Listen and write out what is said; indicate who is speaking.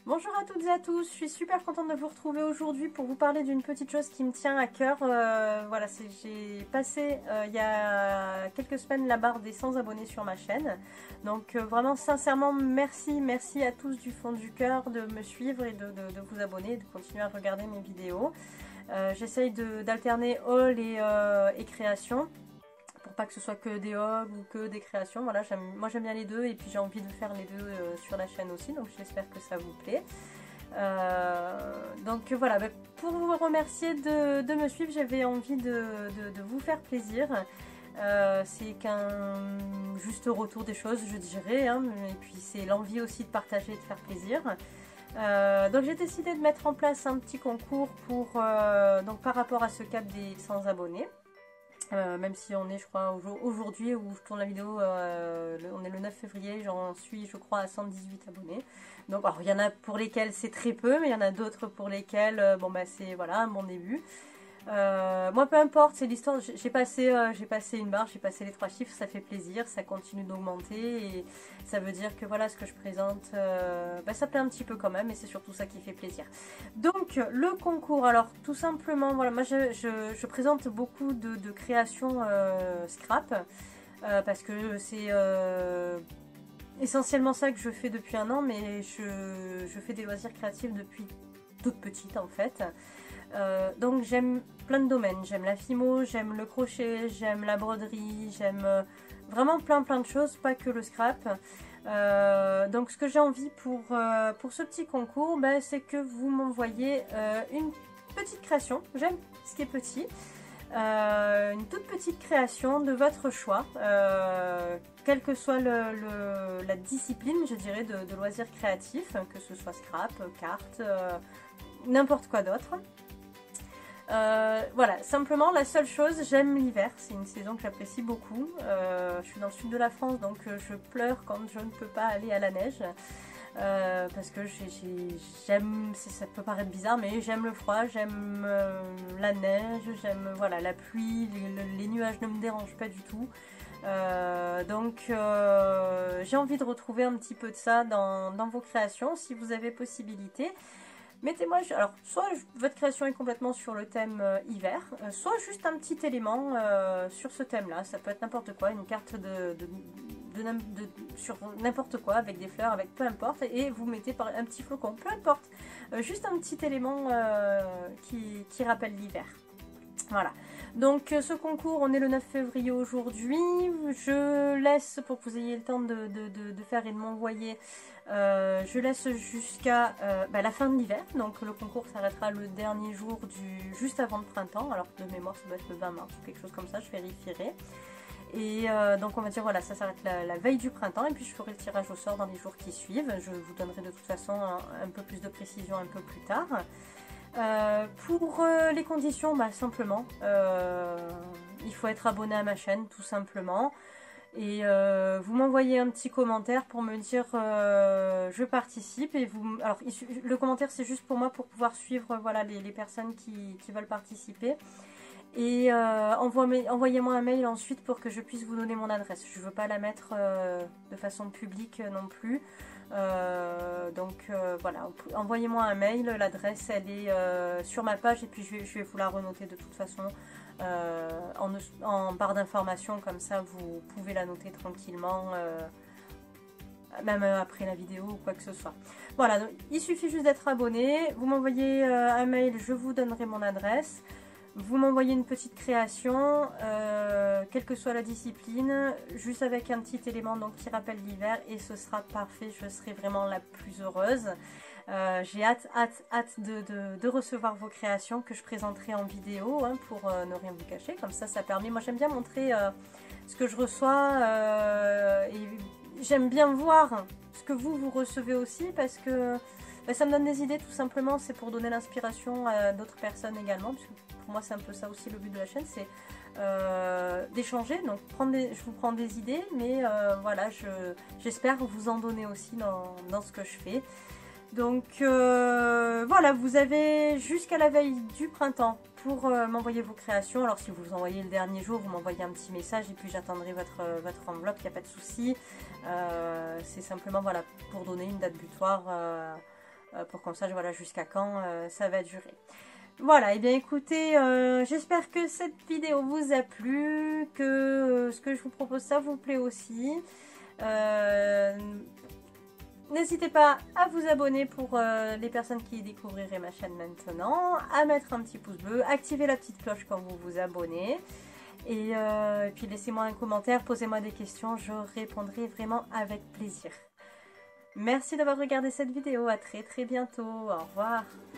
Speaker 1: Bonjour à toutes et à tous, je suis super contente de vous retrouver aujourd'hui pour vous parler d'une petite chose qui me tient à cœur. Voilà, j'ai passé il y a quelques semaines la barre des 100 abonnés sur ma chaîne. Donc vraiment sincèrement merci à tous du fond du cœur de me suivre et de vous abonner et de continuer à regarder mes vidéos. J'essaye d'alterner haul et création, pour pas que ce soit que des hauls ou que des créations. Voilà, moi j'aime bien les deux et puis j'ai envie de faire les deux sur la chaîne aussi, donc j'espère que ça vous plaît. Donc voilà, pour vous remercier de me suivre, j'avais envie de vous faire plaisir. C'est qu'un juste retour des choses, je dirais, hein, et puis c'est l'envie aussi de partager et de faire plaisir. Donc j'ai décidé de mettre en place un petit concours pour, donc par rapport à ce cap des 100 abonnés. Même si on est, je crois, aujourd'hui où je tourne la vidéo, on est le 9 février, j'en suis, je crois, à 118 abonnés. Donc, alors, il y en a pour lesquels c'est très peu, mais il y en a d'autres pour lesquels, bon, bah, c'est, voilà, un bon début. Moi, peu importe, c'est l'histoire. J'ai passé une barre, j'ai passé les 3 chiffres, ça fait plaisir, ça continue d'augmenter et ça veut dire que voilà, ce que je présente, bah, ça plaît un petit peu quand même et c'est surtout ça qui fait plaisir. Donc, le concours, alors tout simplement, voilà, moi je présente beaucoup de créations scrap parce que c'est essentiellement ça que je fais depuis un an, mais je fais des loisirs créatifs depuis toute petite en fait. Donc j'aime plein de domaines, j'aime la fimo, j'aime le crochet, j'aime la broderie, j'aime vraiment plein de choses, pas que le scrap. Donc ce que j'ai envie pour ce petit concours, ben, c'est que vous m'envoyez une petite création, j'aime ce qui est petit, une toute petite création de votre choix, quelle que soit la discipline, je dirais, de loisirs créatifs, que ce soit scrap, cartes, n'importe quoi d'autre. Voilà, simplement la seule chose, j'aime l'hiver, c'est une saison que j'apprécie beaucoup. Je suis dans le sud de la France, donc je pleure quand je ne peux pas aller à la neige. Parce que j'aime, ça peut paraître bizarre, mais j'aime le froid, j'aime la neige, j'aime voilà, la pluie, les nuages ne me dérangent pas du tout. Donc j'ai envie de retrouver un petit peu de ça dans vos créations, si vous avez possibilité. Mettez-moi, alors soit votre création est complètement sur le thème hiver, soit juste un petit élément sur ce thème-là. Ça peut être n'importe quoi, une carte sur n'importe quoi, avec des fleurs, avec peu importe, et vous mettez un petit flocon, peu importe. Juste un petit élément qui rappelle l'hiver. Voilà. Donc ce concours, on est le 9 février aujourd'hui. Je laisse, pour que vous ayez le temps de faire et de m'envoyer, je laisse jusqu'à la fin de l'hiver. Donc le concours s'arrêtera le dernier jour juste avant le printemps. Alors de mémoire, ça doit être le 20 mars ou quelque chose comme ça, je vérifierai. Et donc on va dire, voilà, ça s'arrête la veille du printemps. Et puis je ferai le tirage au sort dans les jours qui suivent. Je vous donnerai de toute façon un peu plus de précision un peu plus tard. Pour les conditions, bah, simplement, il faut être abonné à ma chaîne, tout simplement. Et vous m'envoyez un petit commentaire pour me dire je participe. Et alors, le commentaire, c'est juste pour moi, pour pouvoir suivre voilà, les personnes qui veulent participer. Et envoyez-moi un mail ensuite pour que je puisse vous donner mon adresse. Je ne veux pas la mettre de façon publique non plus. Voilà, envoyez-moi un mail, l'adresse elle est sur ma page et puis je vais vous la renoter de toute façon en barre d'informations, comme ça vous pouvez la noter tranquillement même après la vidéo ou quoi que ce soit. Voilà, donc, il suffit juste d'être abonné, vous m'envoyez un mail, je vous donnerai mon adresse. Vous m'envoyez une petite création, quelle que soit la discipline, juste avec un petit élément donc, qui rappelle l'hiver et ce sera parfait, je serai vraiment la plus heureuse. J'ai hâte de recevoir vos créations que je présenterai en vidéo hein, pour ne rien vous cacher, comme ça permet, moi j'aime bien montrer ce que je reçois et j'aime bien voir ce que vous recevez aussi parce que ça me donne des idées tout simplement, c'est pour donner l'inspiration à d'autres personnes également, parce que pour moi c'est un peu ça aussi le but de la chaîne, c'est d'échanger, donc je vous prends des idées, mais voilà, j'espère vous en donner aussi dans ce que je fais. Donc voilà, vous avez jusqu'à la veille du printemps pour m'envoyer vos créations. Alors si vous vous envoyez le dernier jour, vous m'envoyez un petit message et puis j'attendrai votre enveloppe, il n'y a pas de souci. C'est simplement voilà, pour donner une date butoir pour qu'on sache voilà, jusqu'à quand ça va durer. Voilà, et bien écoutez, j'espère que cette vidéo vous a plu, que ce que je vous propose ça vous plaît aussi. N'hésitez pas à vous abonner pour les personnes qui découvriraient ma chaîne maintenant, à mettre un petit pouce bleu, activer la petite cloche quand vous vous abonnez. Et puis laissez-moi un commentaire, posez-moi des questions, je répondrai vraiment avec plaisir. Merci d'avoir regardé cette vidéo, à très bientôt, au revoir.